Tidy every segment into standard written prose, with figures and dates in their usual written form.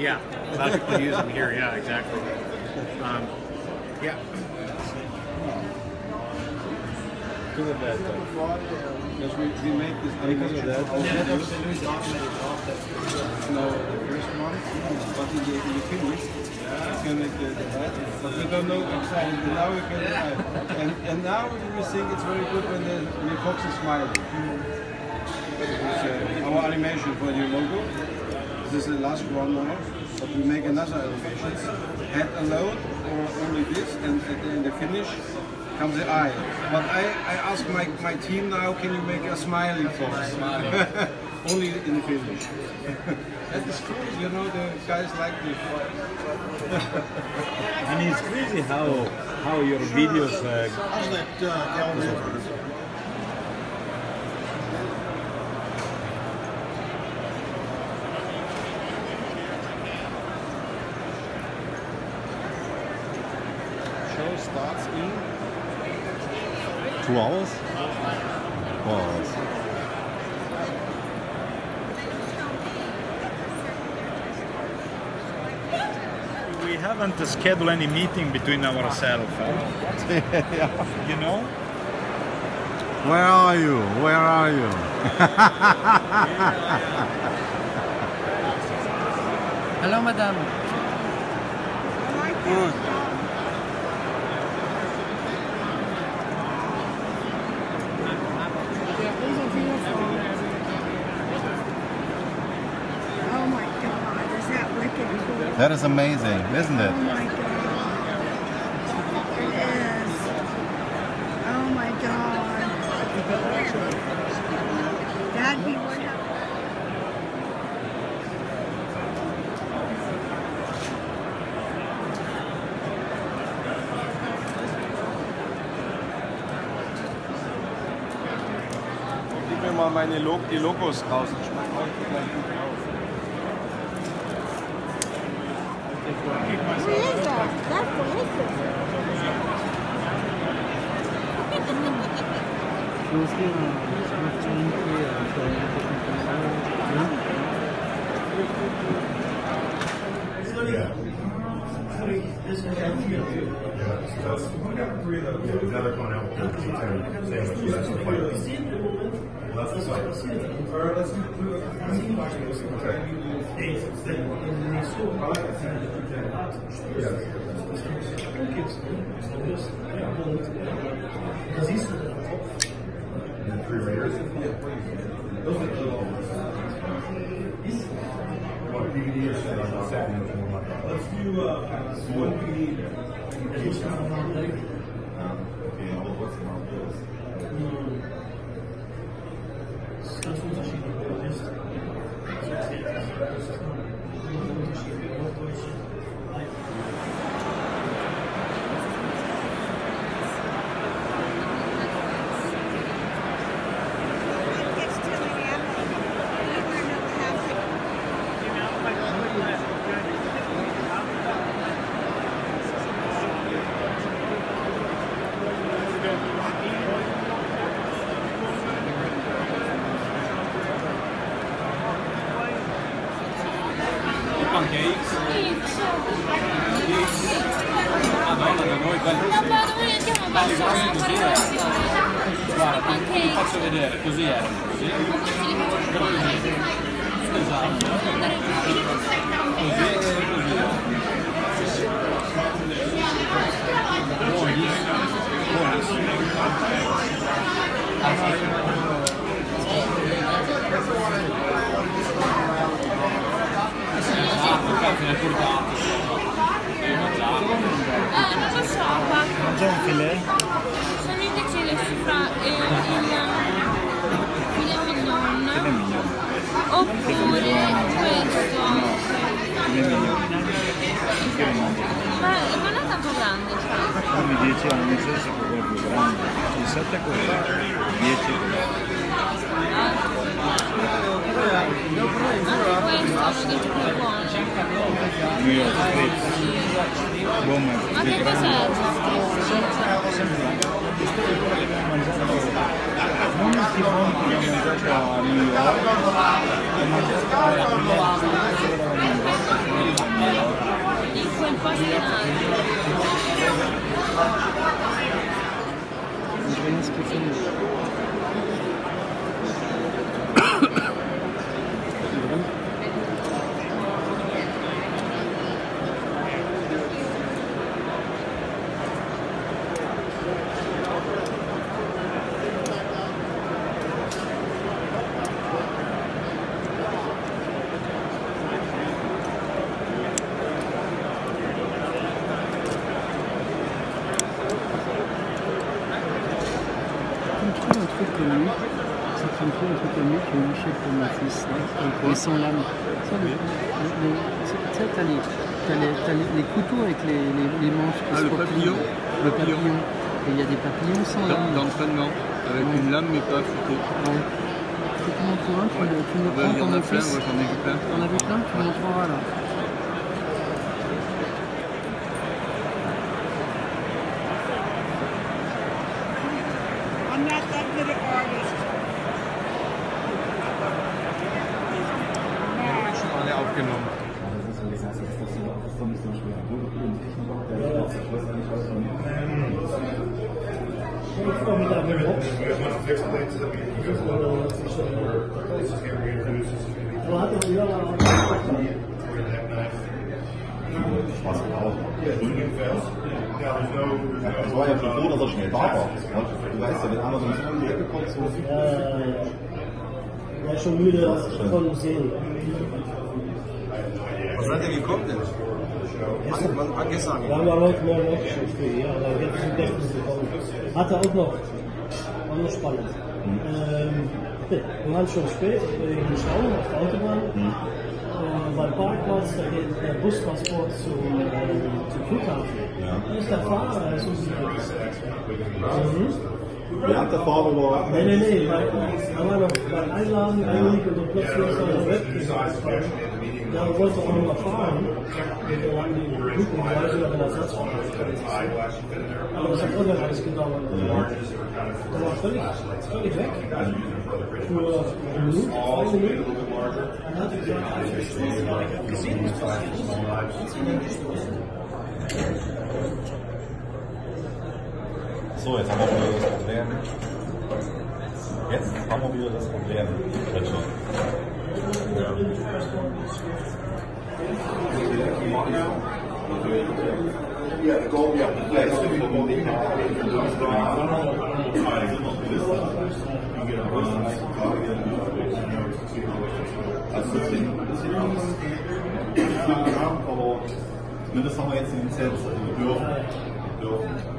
Yeah, a lot of people use them here. Yeah, exactly. Yeah. Because of that. Because we make this because of that. No, the first one, but in the finish, you can make the head, but we don't know exactly. Now we can and now we think it's very good when the fox is smiling. It's our animation for the logo. This is the last one more, but we make another animation. Head alone or only this, and in the finish comes the eye. But I ask my team now, can you make a smiling fox? Only in the finish. That is cool, you know, the guys like this. And it's crazy how your videos Show starts in 2 hours? 4 hours. We haven't scheduled any meeting between ourselves. yeah. You know? Where are you? Where are you? Hello, madam. Good. Oh my God, is that wicked cool? That is amazing, isn't it? Oh my God. It is. Oh my God. That'd be what happened. Gib mir mal die Logos raus. Das schmeckt heute gleich gut raus. What is that? That's delicious. Now they're going out with the sandwich. That's the fight. That's the fight. And 3 Raiders. What DVD or something? Let's do one DVD. Madonna, da noi belli così. Guarda, ti faccio vedere, così era. Esatto. Così e così. Buonissimo. Buonissimo. Nel portato. Non lo so, qua. Mangia un filet? Sono indecise fra il filet mignon oppure questo. Ma non è tanto grande, sai? Mi dicevano mi sa se quello più grande. Il 7 è quello, 10 è quello. Anche questo hanno detto che è buono. New York Strip. Buon Ma che cos'è il non è tipo un che ho mangiato a New York, ho mangiato può scenare. Andrea Schifani. C'est un truc connu que Michel pour mon fils, mais sans lame. Tu sais, t'as les couteaux avec les manches qui Ah, se le replient. papillon. Le papillon. Et il y a des papillons sans lame. D'entraînement, avec une lame mais pas affûtée. Ouais. Si tu m'en trouves un, tu me Ben, prends il y pour en a mon plein, fils. moi j'en ai vu plein. T'en as vu plein, tu m'en trouveras là. I'm not that good an artist. Alle aufgenommen. Das war ja schon froh, dass er schnell da war. Du weißt ja, wenn einer so ein bisschen um die Ecke kommt, so. Ja, schon müde von sehen. Was seid ihr gekommen denn? Gestern. Wir haben aber heute Morgen auch schon früh, ja, aber jetzt sind wir gekommen. Hatte auch noch spannend. Wir waren schon spät im Stau auf der Autobahn. Beim Parkplatz, da geht der Bustransport zum Flughafen. Ja. Da ist der Fahrer, der ist uns Während der Fahrt war. Nee, da war noch beim Einladen eigentlich und dann plötzlich ist er noch weg. Ja, wir wollten auch noch mal fahren. Wir haben die Flugreise oder den Ersatzfahrer. Aber das hat auch alles gedauert. Der war völlig weg. Für eine Minute, 2 Minuten. Dann hat er gesagt, ich habe gesehen, was passiert ist. So, jetzt haben wir wieder das Problem. Jetzt haben wir wieder das Problem. Also aber zumindest haben wir jetzt die Lizenz, also wir dürfen.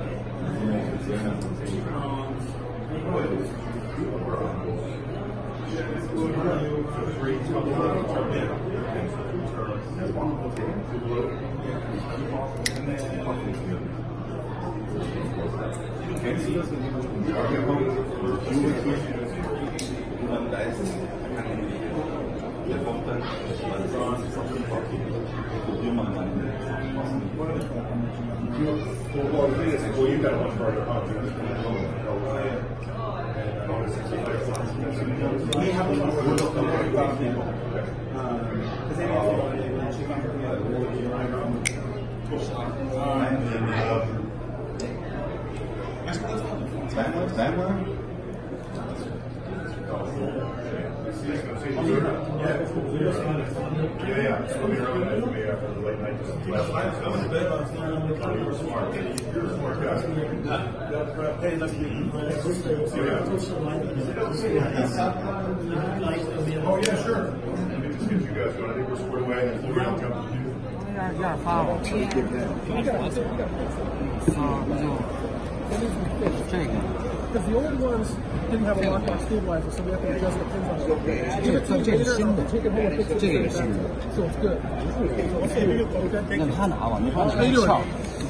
Kennst du das, wenn jemand in die Augen kommt, und dann da ist der kommt dann, probier mal rein. Well, you've got a much further contract. Zweimal? Yeah. So we'll be around that way after the late night. I went to bed last night. You were smart. You're a smart guy. Hey, let's be. Oh, yeah, sure. Let me just get you guys going. I think we're squared away and we'll come to you. Ja, Fahrer. Because the old ones didn't have a lockbox stabilizer, so we have to adjust the pins on it. Give it to you later, and take it home and fix it. So it's good. Okay. How you doing?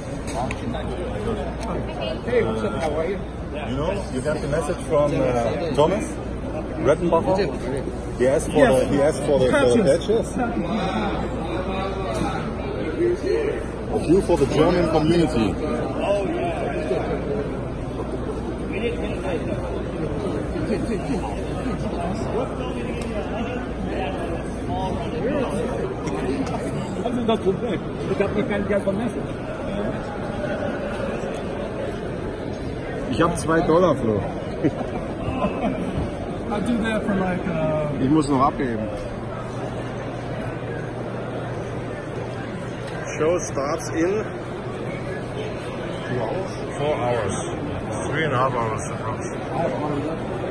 Hey, what's up? How are you? You know, you got the message from Thomas Rettenbacher. He asked for the badges. A few for the German community. Dat klopt niet. Ik heb niet kein Geld vermessen. Ich habe $2, Flo. I do that for like, Ich muss noch abheben. Show starts in 4 hours. 3.5 hours approximately.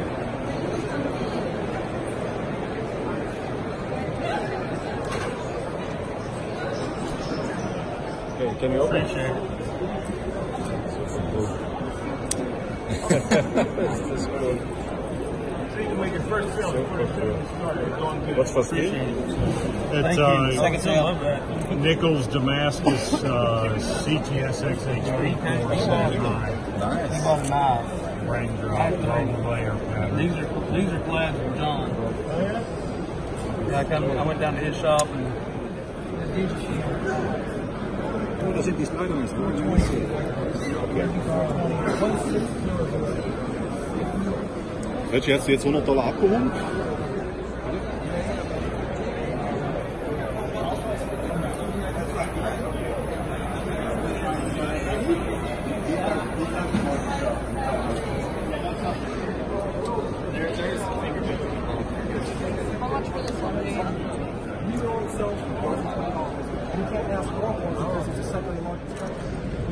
Okay, can you open? What's for ski? It's Nichols Damascus CTSX HP 479. Nice. Raindrop layer pattern. These are plaids from John. Yeah, I went down to his shop and Da sind die Spider-Man. Hast du jetzt $100 abgehoben? you can't ask for all because it's a separate market structure.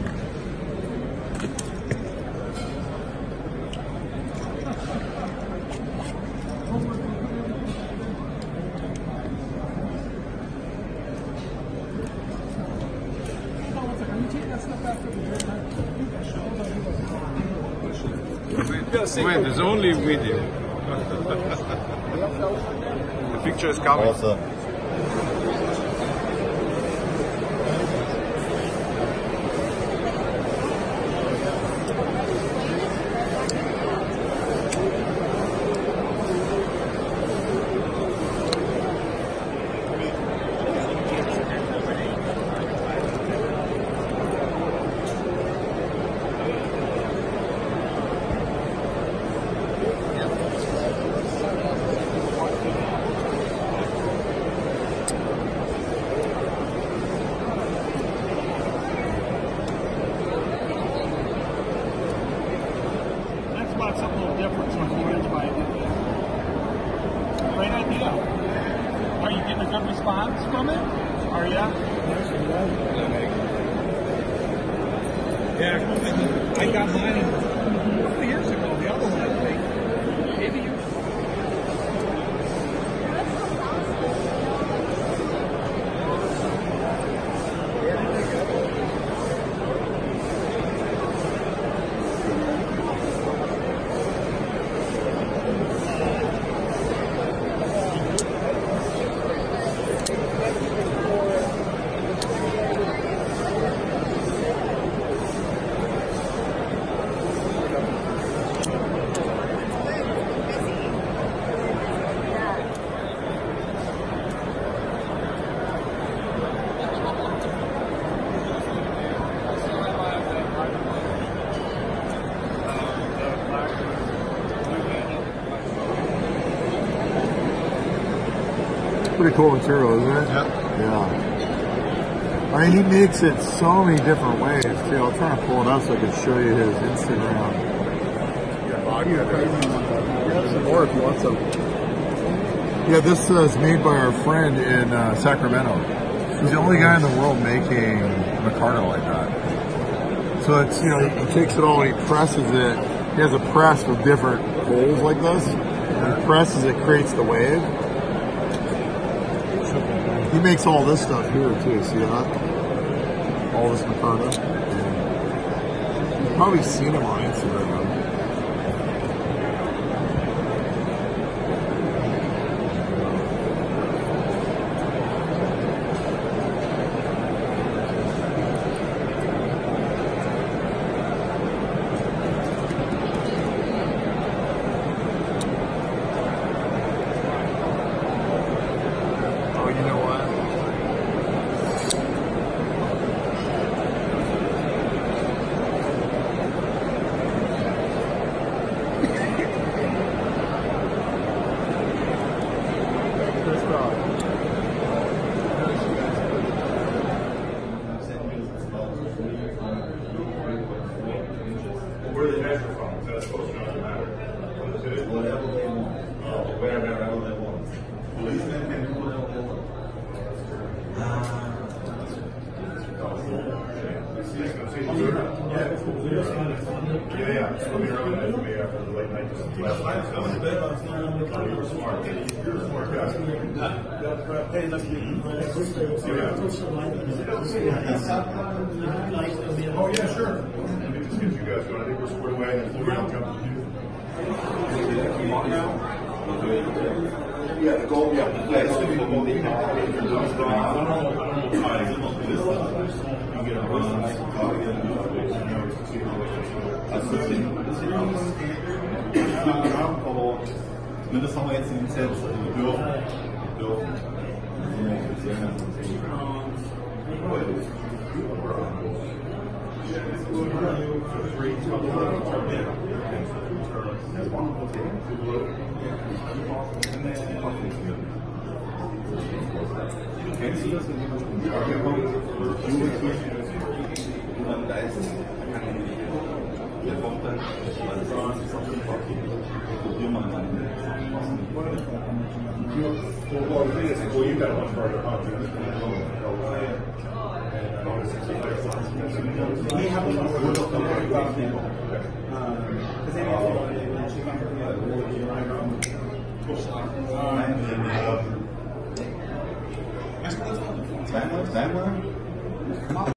Wait, there's only video. The picture is coming. Awesome. Something a little different, so I'm encouraged by it. Great idea. Are you getting a good response from it? Are you? Yeah, I got mine a couple years ago. The other one, I think. Maybe you. Pretty cool material, isn't it? Yeah. I mean, he makes it so many different ways, too. I'll try to pull it up so I can show you his Instagram. Grab some more if you want some. Yeah, this is made by our friend in Sacramento. He's the only guy in the world making micarta like that. So it's, you know, he takes it all, he presses it. He has a press with different holes like this. And he presses it, creates the wave. He makes all this stuff here too, see that? All this micarta. You've probably seen him on Instagram. American me after the late 90s. Last night I went to bed last night. I'm like, you were smart. You're a smart guy. Hey, that's you. Oh yeah, sure. Let me just get you guys going. I think we're squared away and we'll come to you. Yeah, the goal, yeah. It's going to be the goal. I don't know how to do this. You get a person zumindest haben wir jetzt die Lizenz, also wir dürfen. Kennst du das, wenn jemand in die Augen kommt? Da ist der kommt dann, probier mal rein. Well, the thing is, well, you've got a much harder contract. Zweimal?